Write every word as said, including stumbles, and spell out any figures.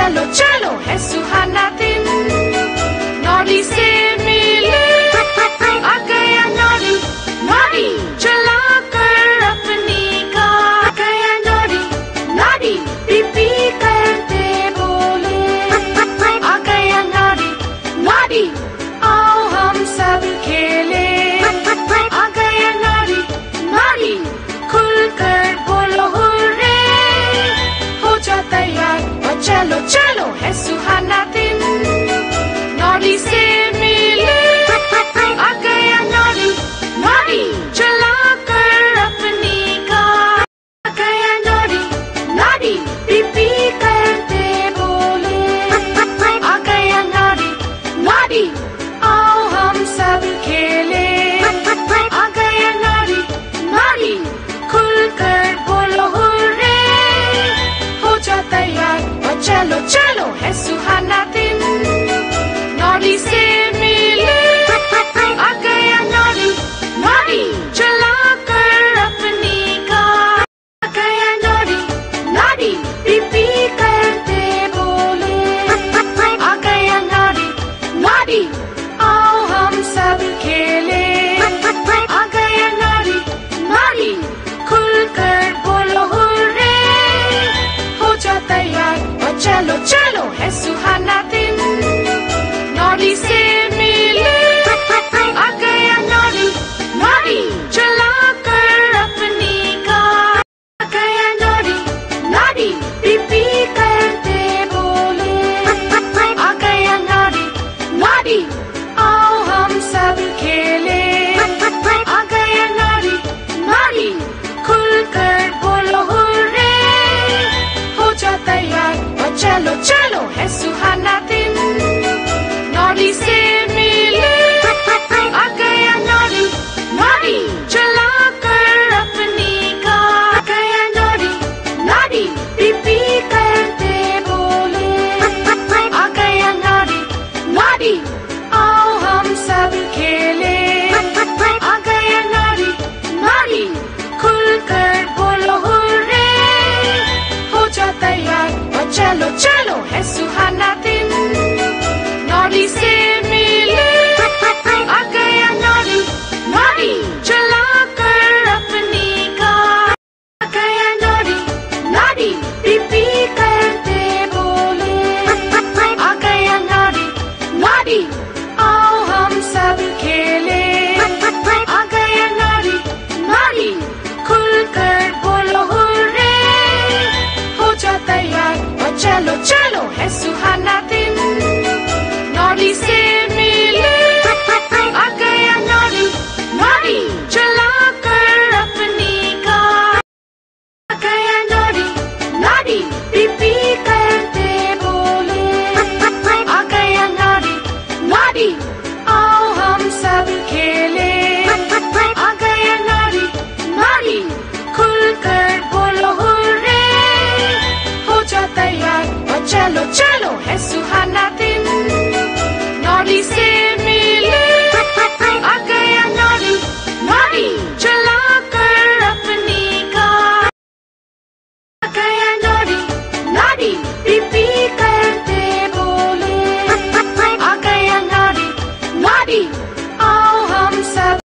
चलो चलो है सुहाना दिन, नॉडी से मिले आ गया नॉडी, नॉडी चला कर अपनी कार। आ गया नॉडी, नॉडी पीपी करते बोले। आ गया नॉडी, नॉडी आओ हम सब खेले। आ गया नॉडी, नॉडी खुलकर बोलो हुर्रे, हो जा तैयार और चलो चलो है सुहाना दिन, नॉडी से मिले। आ गया नॉडी, नॉडी चला कर अपनी कार। आ गया नॉडी, नॉडी पीपी करते बोले। आ गया नॉडी, नॉडी आओ हम सब खेले। आ गया नॉडी, नॉडी खुलकर बोलो हुर्रे, हो जा तैयार और चलो चलो है सुहाना।